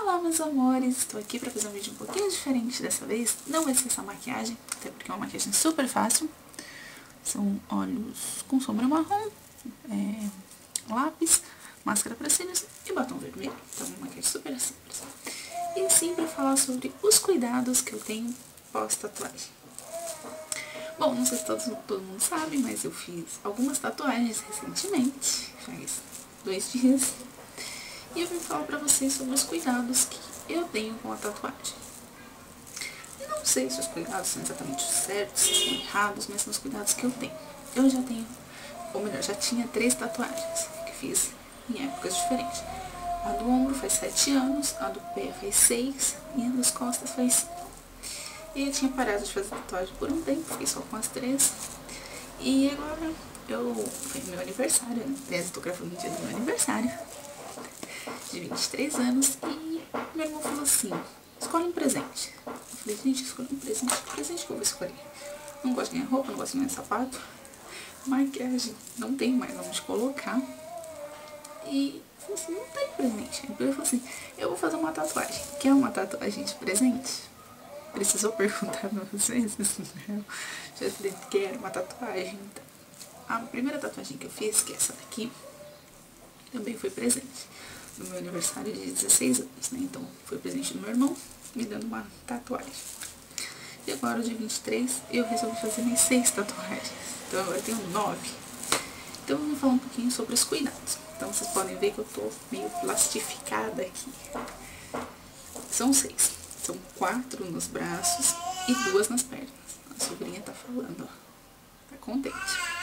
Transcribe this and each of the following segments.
Olá, meus amores, estou aqui para fazer um vídeo um pouquinho diferente dessa vez. Não vai ser essa maquiagem, até porque é uma maquiagem super fácil. São olhos com sombra marrom, lápis, máscara para cílios e batom vermelho. Então, uma maquiagem super simples. E sim, para falar sobre os cuidados que eu tenho pós-tatuagem. Bom, não sei se todo mundo sabe, mas eu fiz algumas tatuagens recentemente, faz 2 dias. E eu vim falar pra vocês sobre os cuidados que eu tenho com a tatuagem. Eu não sei se os cuidados são exatamente certos, se são errados, mas são os cuidados que eu tenho. Eu já tenho, ou melhor, já tinha 3 tatuagens que fiz em épocas diferentes. A do ombro faz 7 anos, a do pé faz 6 e a das costas faz 5. E eu tinha parado de fazer tatuagem por um tempo, fiquei só com as 3. E agora foi meu aniversário, né? Aliás, eu tô gravando no dia do meu aniversário, de 23 anos, e meu irmão falou assim, escolhe um presente. Eu falei, gente, escolhe um presente, que presente que eu vou escolher? Não gosto de ganhar roupa, não gosto de ganhar sapato, maquiagem, não tem mais onde colocar. E eu falei assim, não tem presente. Então eu falei assim, eu vou fazer uma tatuagem. Quer uma tatuagem de presente? Precisou perguntar 2 vezes? Não. Já falei, quero uma tatuagem. Então, a primeira tatuagem que eu fiz, que é essa daqui, também foi presente no meu aniversário de 16 anos, né? Então, foi presente do meu irmão, me dando uma tatuagem. E agora, dia 23, eu resolvi fazer mais 6 tatuagens. Então, agora eu tenho 9. Então, eu vou falar um pouquinho sobre os cuidados. Então, vocês podem ver que eu tô meio plastificada aqui. São 6. São 4 nos braços e 2 nas pernas. A sobrinha tá falando, ó. Tá contente.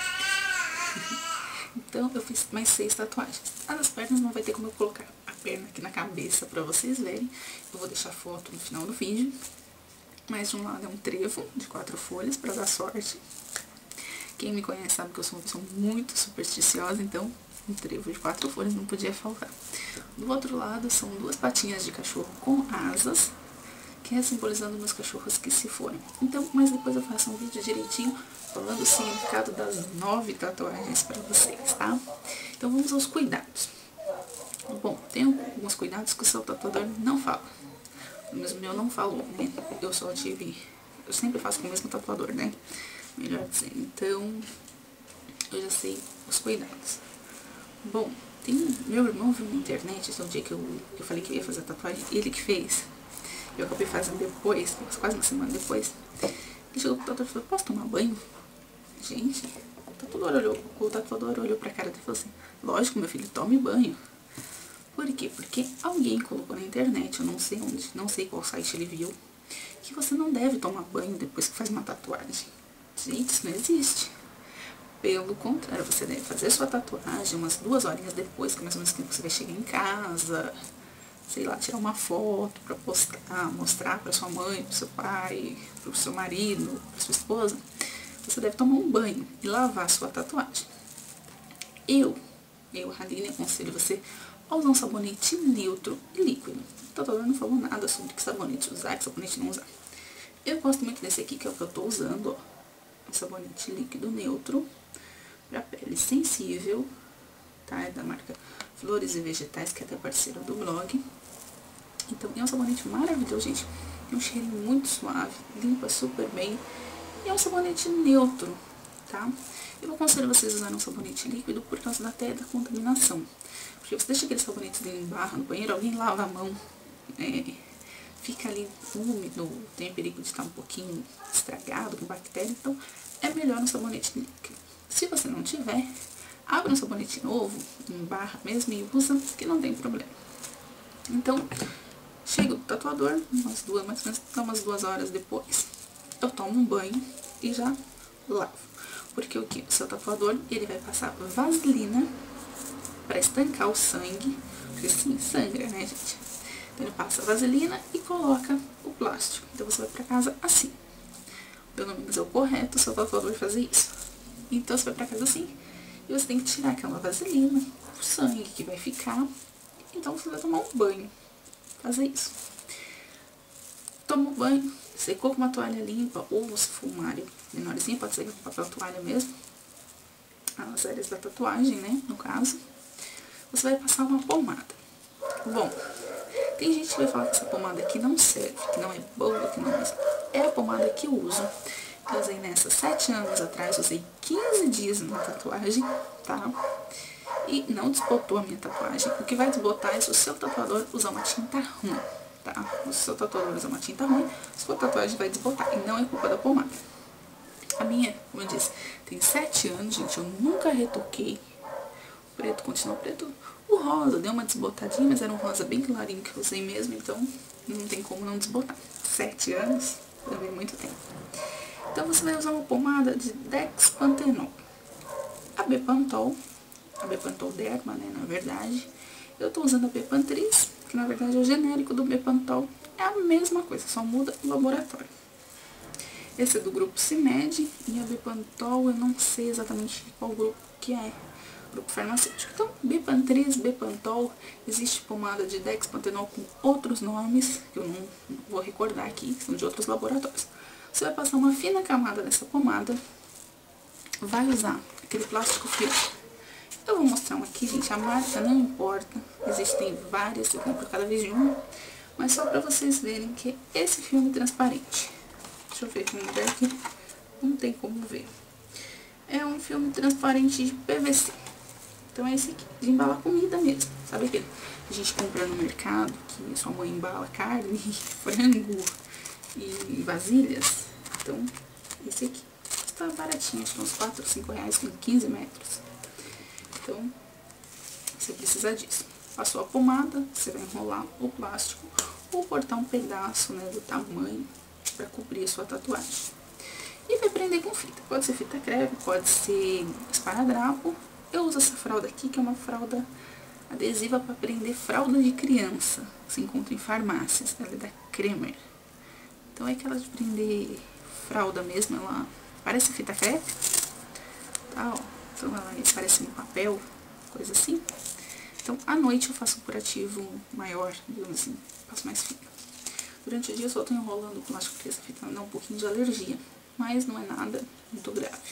Então, eu fiz mais 6 tatuagens. A das pernas não vai ter como eu colocar a perna aqui na cabeça pra vocês verem. Eu vou deixar foto no final do vídeo. Mas de um lado é um trevo de 4 folhas pra dar sorte. Quem me conhece sabe que eu sou uma pessoa muito supersticiosa, então um trevo de 4 folhas não podia faltar. Do outro lado são 2 patinhas de cachorro com asas, que é simbolizando meus cachorros que se foram. Então, mas depois eu faço um vídeo direitinho falando o significado das 9 tatuagens pra vocês, tá? Então vamos aos cuidados. Bom, tem alguns cuidados que o seu tatuador não fala. O meu não falou, né? Eu sempre faço com o mesmo tatuador, né? Melhor dizendo. Então, eu já sei os cuidados. Bom, meu irmão viu na internet, esse é o dia que eu falei que eu ia fazer a tatuagem, ele que fez. Eu acabei fazendo depois, quase uma semana depois. Ele chegou pro tatuador e falou, posso tomar banho? Gente, o tatuador olhou pra cara dele e falou assim, lógico, meu filho, tome banho. Por quê? Porque alguém colocou na internet, eu não sei onde, não sei qual site ele viu, que você não deve tomar banho depois que faz uma tatuagem. Gente, isso não existe. Pelo contrário, você deve fazer sua tatuagem umas 2 horinhas depois, que é mais ou menos tempo que você vai chegar em casa, sei lá, tirar uma foto pra postar, mostrar pra sua mãe, pro seu pai, pro seu marido, pra sua esposa. Você deve tomar um banho e lavar a sua tatuagem. Eu, Aline, aconselho você a usar um sabonete neutro e líquido. O tatuador não falou nada sobre que sabonete usar, que sabonete não usar. Eu gosto muito desse aqui, que é o que eu tô usando, ó. Um sabonete líquido neutro para pele sensível, tá? É da marca Flores e Vegetais, que é até parceira do blog. Então, é um sabonete maravilhoso, gente. É um cheiro muito suave, limpa super bem. E é um sabonete neutro, tá? Eu aconselho vocês a usarem um sabonete líquido por causa até da contaminação. Porque você deixa aquele sabonete em barra no banheiro, alguém lava a mão, fica ali úmido, tem perigo de estar um pouquinho estragado com bactéria, então é melhor um sabonete líquido. Se você não tiver, abre um sabonete novo, em barra mesmo, e usa, que não tem problema. Então, chego do tatuador, mais ou menos umas 2 horas depois, eu tomo um banho e já lavo. Porque o que? O seu tatuador, ele vai passar vaselina para estancar o sangue, porque sim, sangra, né, gente? Então ele passa vaselina e coloca o plástico. Então você vai pra casa assim. Pelo menos é o correto o seu tatuador fazer isso. Então você vai pra casa assim e você tem que tirar aquela vaselina, o sangue que vai ficar. Então você vai tomar um banho. Fazer isso. Toma o banho, secou com uma toalha limpa, ou se for uma área menorzinha, pode ser com papel toalha mesmo. As áreas da tatuagem, né, no caso. Você vai passar uma pomada. Bom, Tem gente que vai falar que essa pomada aqui não serve, que não é boa, que não é a pomada que eu uso. Eu usei nessa 7 anos atrás, usei 15 dias na tatuagem, tá? E não desbotou a minha tatuagem. O que vai desbotar é se o seu tatuador usar uma tinta ruim, tá? Se o seu tatuador usar uma tinta ruim, a sua tatuagem vai desbotar. E não é culpa da pomada. A minha, como eu disse, tem 7 anos, gente. Eu nunca retoquei. O preto continua preto. O rosa deu uma desbotadinha, mas era um rosa bem clarinho que eu usei mesmo. Então, não tem como não desbotar. 7 anos, levei muito tempo. Então, você vai usar uma pomada de Dexpantenol. A Bepantol Derma, né, na verdade. Eu tô usando a Bepantris, que na verdade é o genérico do Bepantol. É a mesma coisa, só muda o laboratório. Esse é do grupo CIMED e a Bepantol eu não sei exatamente qual grupo que é. Grupo farmacêutico. Então, Bepantris, Bepantol, existe pomada de Dexpantenol com outros nomes, que eu não vou recordar aqui, são de outros laboratórios. Você vai passar uma fina camada nessa pomada, vai usar aquele plástico filme. Eu vou mostrar um aqui, gente, a marca não importa, existem várias, eu compro cada vez de uma, mas só pra vocês verem que esse filme transparente. Deixa eu ver aqui no lugar aqui, não tem como ver. É um filme transparente de PVC. Então é esse aqui, de embalar comida mesmo. Sabe aquele que a gente compra no mercado, que sua mãe embala carne, frango e vasilhas? Então, esse aqui. Está baratinho, acho que uns 4 ou 5 reais com 15 metros. Então, você precisa disso. Passou a pomada, você vai enrolar o plástico ou cortar um pedaço, né, do tamanho para cobrir a sua tatuagem. E vai prender com fita. Pode ser fita crepe, pode ser esparadrapo. Eu uso essa fralda aqui, que é uma fralda adesiva para prender fralda de criança. Se encontra em farmácias. Ela é da Kremer. Então é aquela de prender fralda mesmo. Ela parece fita crepe. Tá, ó. Então ela parece um papel, coisa assim. Então à noite eu faço um curativo maior, digamos assim. Faço mais fino. Durante o dia eu só tô enrolando o plástico porque essa fita dá um pouquinho de alergia. Mas não é nada muito grave.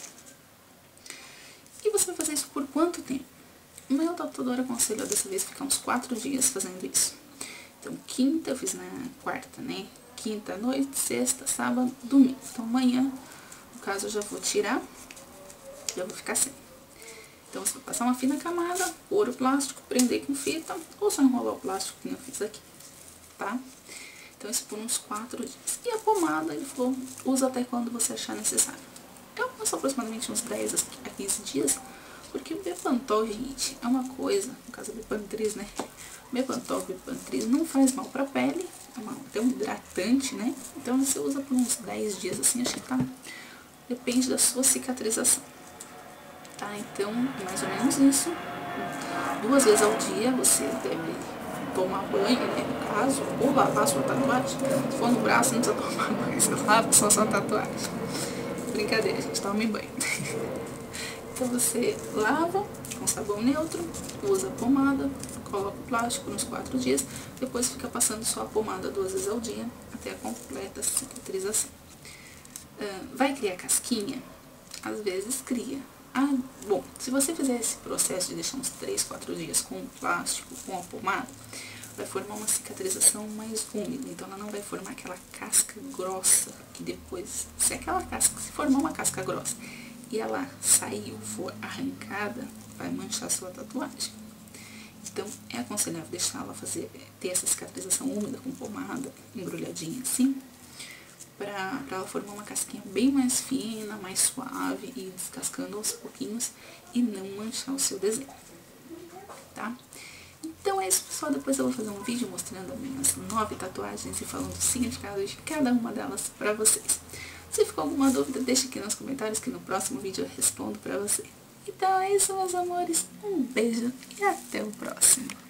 E você vai fazer isso por quanto tempo? O meu tatuador aconselhou dessa vez ficar uns 4 dias fazendo isso. Então, quinta, eu fiz na quarta, né? Quinta à noite, sexta, sábado, domingo. Então, amanhã, no caso, eu já vou tirar, já vou ficar sem. Então, você vai passar uma fina camada, pôr o plástico, prender com fita, ou só enrolar o plástico que eu fiz aqui, tá? Então, isso por uns 4 dias. E a pomada, ele falou, usa até quando você achar necessário. Eu passo aproximadamente uns 10 a 15 dias, porque o Bepantol, gente, é uma coisa, no caso do Bepantris, né? Bepantol, Bepantris não faz mal pra pele, é um hidratante, né? Então você usa por uns 10 dias assim, acho que tá. Depende da sua cicatrização. Tá? Então, mais ou menos isso. 2 vezes ao dia você deve tomar banho, né? No caso, ou lavar a sua tatuagem. Se for no braço, não precisa tomar banho, você lava só a sua tatuagem. Brincadeira, gente, toma banho. Então você lava com sabão neutro, usa a pomada, coloca o plástico nos 4 dias, depois fica passando só a pomada 2 vezes ao dia, até a completa cicatrização. Vai criar casquinha? Às vezes cria. Bom, se você fizer esse processo de deixar uns 3, 4 dias com o plástico, com a pomada, vai formar uma cicatrização mais úmida, então ela não vai formar aquela casca grossa, que depois, se aquela casca, se formar uma casca grossa e ela sair ou for arrancada, vai manchar a sua tatuagem. Então, é aconselhável deixá-la ter essa cicatrização úmida com pomada, embrulhadinha assim, pra ela formar uma casquinha bem mais fina, mais suave e descascando aos pouquinhos e não manchar o seu desenho, tá? Então é isso, pessoal. Depois eu vou fazer um vídeo mostrando as minhas 9 tatuagens e falando o significado de cada uma delas pra vocês. Se ficou alguma dúvida, deixa aqui nos comentários que no próximo vídeo eu respondo pra você. Então é isso, meus amores. Um beijo e até o próximo.